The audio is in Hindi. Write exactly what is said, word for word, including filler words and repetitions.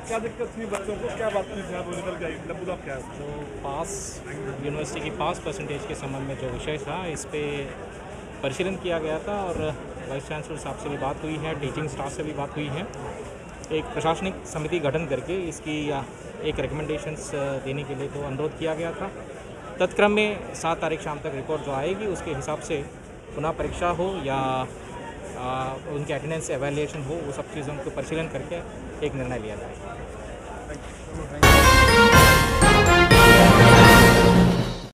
क्या दिक्कत थी बच्चों को, क्या बात थी, क्या निकल गई, मतलब पूरा क्या है? तो पास यूनिवर्सिटी की पास परसेंटेज के संबंध में जो विषय था इस पे परिशीलन किया गया था और वाइस चांसलर साहब से भी बात हुई है, टीचिंग स्टाफ से भी बात हुई है। एक प्रशासनिक समिति गठन करके इसकी एक रिकमेंडेशंस देने के लिए तो अनुरोध किया गया था। तत्क्रम में सात तारीख शाम तक रिपोर्ट जो आएगी उसके हिसाब से पुनः परीक्षा हो या आ, उनके अटेंडेंस एवेल्यूएशन हो, वो सब चीज़ों को परिशीलन करके एक निर्णय लिया जाएगा।